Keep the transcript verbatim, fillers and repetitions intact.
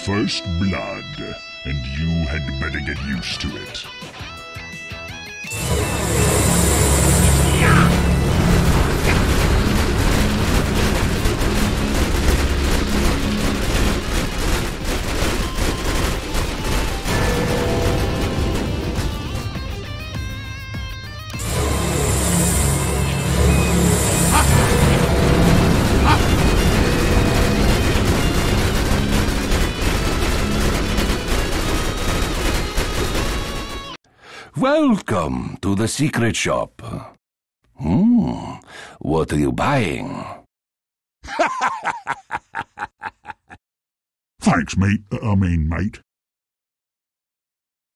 first blood, and you had better get used to it. Welcome to the secret shop. Hmm, what are you buying? Thanks, mate. I mean, mate.